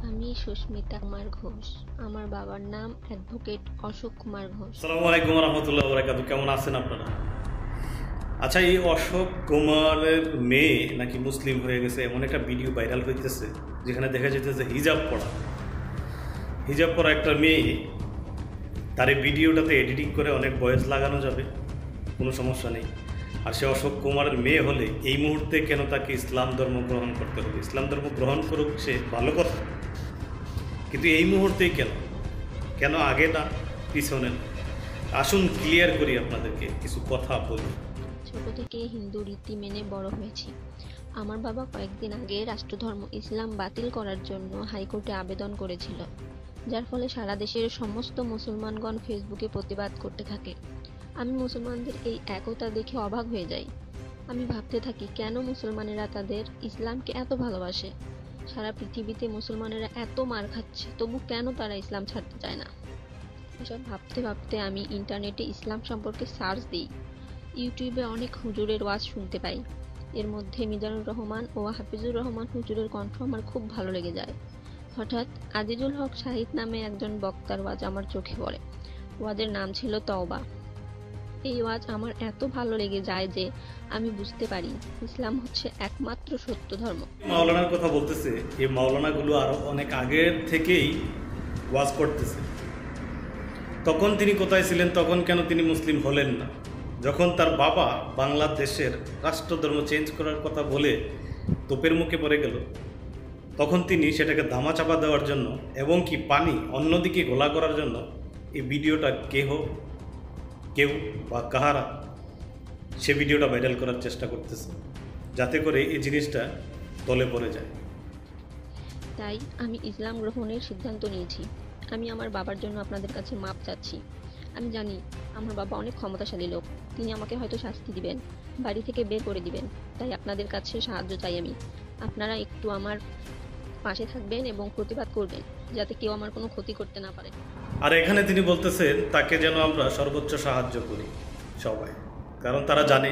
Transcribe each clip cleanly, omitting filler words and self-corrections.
আমি সুস্মিতা কুমার ঘোষ। আমার বাবার নাম অ্যাডভোকেট অশোক কুমার ঘোষ। আসসালামু আলাইকুম রহমতুল্লাহ বরকাত। কেমন আছেন আপনারা? আচ্ছা, এই অশোক কুমারের মেয়ে নাকি মুসলিম হয়ে গেছে এমন একটা ভিডিও ভাইরাল হইতেছে, যেখানে দেখা যেতেছে হিজাব পরা একটা মেয়ে। তার এই ভিডিওটাতে এডিটিং করে অনেক ভয়েস লাগানো যাবে, কোনো সমস্যা নেই। আর সে অশোক কুমারের মেয়ে হলে এই মুহূর্তে কেন তাকে ইসলাম ধর্ম গ্রহণ করতে হবে? ইসলাম ধর্ম গ্রহণ করুক, সে ভালো কথা, কিন্তু এই মুহূর্তেই কেন আগে না পিছনে না? আসুন ক্লিয়ার করি, আপনাদেরকে কিছু কথা বলি। ছোট থেকে হিন্দু রীতি মেনে বড় হয়েছি। আমার বাবা কয়েকদিন আগে রাষ্ট্রধর্ম ইসলাম বাতিল করার জন্য হাইকোর্টে আবেদন করেছিল, যার ফলে সারা দেশের সমস্ত মুসলমানগণ ফেসবুকে প্রতিবাদ করতে থাকে। আমি মুসলমানদের এই একতা দেখে অবাক হয়ে যাই। আমি ভাবতে থাকি, কেন মুসলমানেরা তাদের ইসলামকে এত ভালোবাসে? সারা পৃথিবীতে মুসলমানেরা এত মার খাচ্ছে, তবু কেন তারা ইসলাম ছাড়তে চায় না? এসব ভাবতে ভাবতে আমি ইন্টারনেটে ইসলাম সম্পর্কে সার্চ দিই। ইউটিউবে অনেক হুজুরের ওয়াজ শুনতে পাই। এর মধ্যে মিজানুর রহমান ও হাফিজুর রহমান হুজুরের কণ্ঠ আমার খুব ভালো লেগে যায়। হঠাৎ আজিজুল হক শাহিদ নামে একজন বক্তার ওয়াজ আমার চোখে পড়ে। ওয়াজের নাম ছিল তওবা। এই ওয়াজ আমার এত ভালো লেগে যায় যে আমি বুঝতে পারি ইসলাম হচ্ছে একমাত্র সত্য ধর্ম। মাওলানার কথা বলতেছে, এই মাওলানাগুলো আরো অনেক আগের থেকেই ওয়াজ করতেছে। তখন তিনি কোথায় ছিলেন? তখন কেন তিনি মুসলিম হলেন না? যখন তার বাবা বাংলাদেশের রাষ্ট্রধর্ম চেঞ্জ করার কথা বলে তোপের মুখে পড়ে গেল, তখন তিনি সেটাকে ধামাচাপা দেওয়ার জন্য এবং কি পানি অন্যদিকে ঘোলা করার জন্য এই ভিডিওটা কেউ বা কাহারা সে ভিডিওটা ভাইরাল করার চেষ্টা করতেছে, যাতে করে এই জিনিসটা তলে পড়ে যায়। তাই আমি ইসলাম গ্রহণের সিদ্ধান্ত নিয়েছি। আমি আমার বাবার জন্য আপনাদের কাছে মাপ চাচ্ছি। আমি জানি আমার বাবা অনেক ক্ষমতাশালী লোক, তিনি আমাকে হয়তো শাস্তি দিবেন, বাড়ি থেকে বের করে দিবেন। তাই আপনাদের কাছে সাহায্য চাই আমি। আপনারা একটু আমার পাশে থাকবেন এবং প্রতিবাদ করবেন, যাতে কেউ আমার কোনো ক্ষতি করতে না পারে। আর এখানে তিনি বলতেছেন তাকে যেন আমরা সর্বোচ্চ সাহায্য করি সবাই, কারণ তারা জানে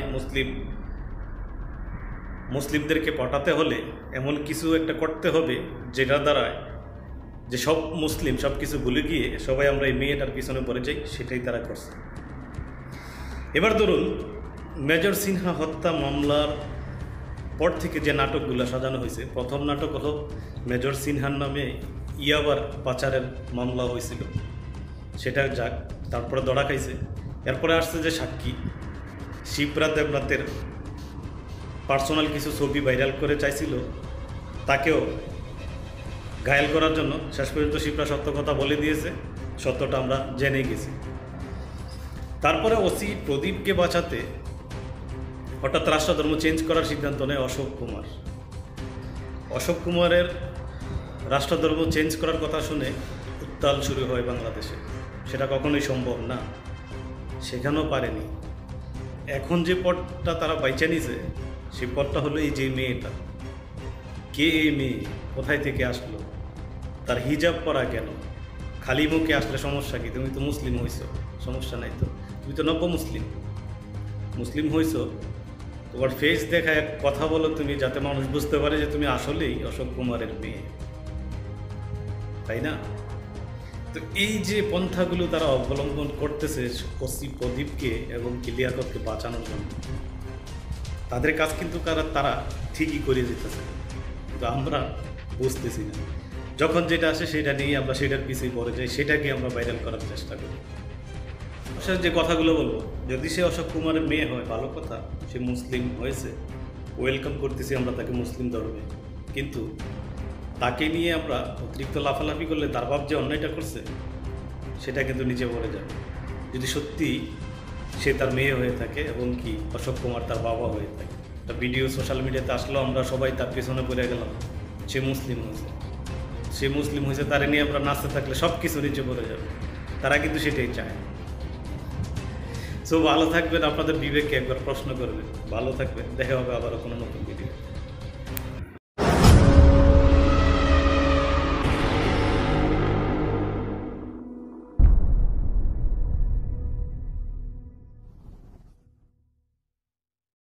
মুসলিমদেরকে পটাতে হলে এমন কিছু একটা করতে হবে যেটা দ্বারা যে সব মুসলিম সব কিছু ভুলে গিয়ে সবাই আমরা এই মেয়েটার পিছনে পড়ে যাই। সেটাই তারা করছে। এবার ধরুন, মেজর সিনহা হত্যা মামলার পর থেকে যে নাটকগুলো সাজানো হয়েছে, প্রথম নাটক হলো মেজর সিনহার নামে ইয়াবার পাচারের মামলা হয়েছিল, সেটা যাক, তারপরে দড়া খাইছে। এরপরে আসছে যে সাক্ষী শিপ্রা দেবনাথের পার্সোনাল কিছু ছবি ভাইরাল করে চাইছিল তাকেও ঘায়েল করার জন্য। শেষ পর্যন্ত শিপ্রা সত্য কথা বলে দিয়েছে, সত্যটা আমরা জেনে গেছি। তারপরে ওসি প্রদীপকে বাঁচাতে হঠাৎ রাষ্ট্রধর্ম চেঞ্জ করার সিদ্ধান্ত নেয় অশোক কুমারের রাষ্ট্রধর্ম চেঞ্জ করার কথা শুনে উত্তাল শুরু হয় বাংলাদেশে। সেটা কখনোই সম্ভব না, সেখানেও পারেনি। এখন যে পথটা তারা বাইচা নিছে, সেই পথটা হলো এই যে মেয়েটা। কে এই মেয়ে? কোথায় থেকে আসলো? তার হিজাব পরা কেন? খালি মুখে আসলে সমস্যা কি? তুমি তো মুসলিম হইছো, সমস্যা নাই তো। তুমি তো নব্য মুসলিম হইছো, তোমার ফেস দেখায় কথা বলো তুমি, যাতে মানুষ বুঝতে পারে যে তুমি আসলেই অশোক কুমারের মেয়ে, তাই না? তো এই যে পন্থাগুলো তারা অবলম্বন করতেছে ওসি প্রদীপকে এবং লিয়াকতকে বাঁচানোর জন্য, তাদের কাজ কিন্তু তারা ঠিকই করে যেতেছে, কিন্তু আমরা বুঝতেছি না। যখন যেটা আসে সেটা নিয়ে আমরা সেটার পিছিয়ে পড়ে যাই, সেটাকে আমরা ভাইরাল করার চেষ্টা করি। যে কথাগুলো বলবো, যদি সে অশোক কুমারের মেয়ে হয় ভালো কথা, সে মুসলিম হয়েছে, ওয়েলকাম করতেছি আমরা তাকে মুসলিম ধর্মে। কিন্তু তাকে নিয়ে আমরা অতিরিক্ত লাফালাফি করলে তার বাপ যে অন্যায়টা করছে সেটা কিন্তু নিচে পড়ে যাবে। যদি সত্যি সে তার মেয়ে হয়ে থাকে এবং কি অশোক কুমার তার বাবা হয়ে থাকে, একটা ভিডিও সোশ্যাল মিডিয়াতে আসলো, আমরা সবাই তার পেছনে পড়ে গেলাম, সে মুসলিম হয়েছে, তারে নিয়ে আমরা নাচতে থাকলে সব কিছু নিচে পড়ে যাবে। তারা কিন্তু সেটাই চায়। সো ভালো থাকবেন, আপনাদের বিবেককে একবার প্রশ্ন করবেন। ভালো থাকবেন, দেখা হবে আবারও কোনো নতুন ভিডিও।